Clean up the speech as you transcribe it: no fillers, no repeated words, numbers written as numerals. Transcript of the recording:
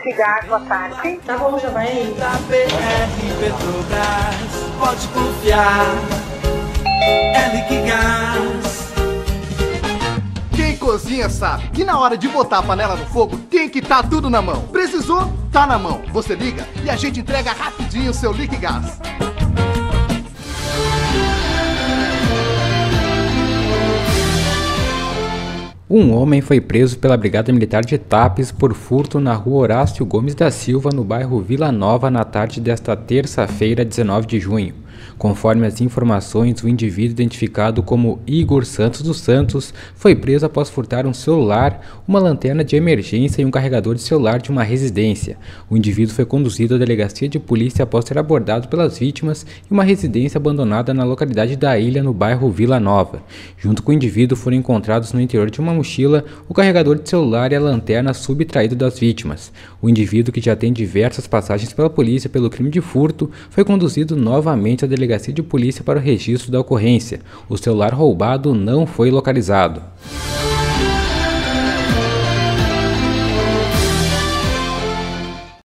Liquigás, boa tarde. Tá bom, já vai aí. Da BR Petrobras, pode confiar, é Liquigás. Quem cozinha sabe que na hora de botar a panela no fogo tem que estar tudo na mão. Precisou? Tá na mão. Você liga e a gente entrega rapidinho o seu Liquigás. Um homem foi preso pela Brigada Militar de Tapes por furto na rua Horácio Gomes da Silva, no bairro Vila Nova, na tarde desta terça-feira, 19 de junho. Conforme as informações, o indivíduo identificado como Igor Santos dos Santos foi preso após furtar um celular, uma lanterna de emergência e um carregador de celular de uma residência. O indivíduo foi conduzido à delegacia de polícia após ser abordado pelas vítimas em uma residência abandonada na localidade da Ilha, no bairro Vila Nova. Junto com o indivíduo foram encontrados no interior de uma mochila o carregador de celular e a lanterna subtraído das vítimas. O indivíduo, que já tem diversas passagens pela polícia pelo crime de furto, foi conduzido novamente à delegacia de polícia para o registro da ocorrência. O celular roubado não foi localizado.